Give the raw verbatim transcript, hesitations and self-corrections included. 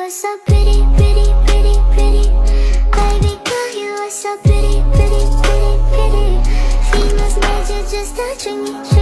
are so pretty, pretty, pretty, pretty. Baby girl, you are so pretty, pretty, pretty, pretty. Females made you just touching me.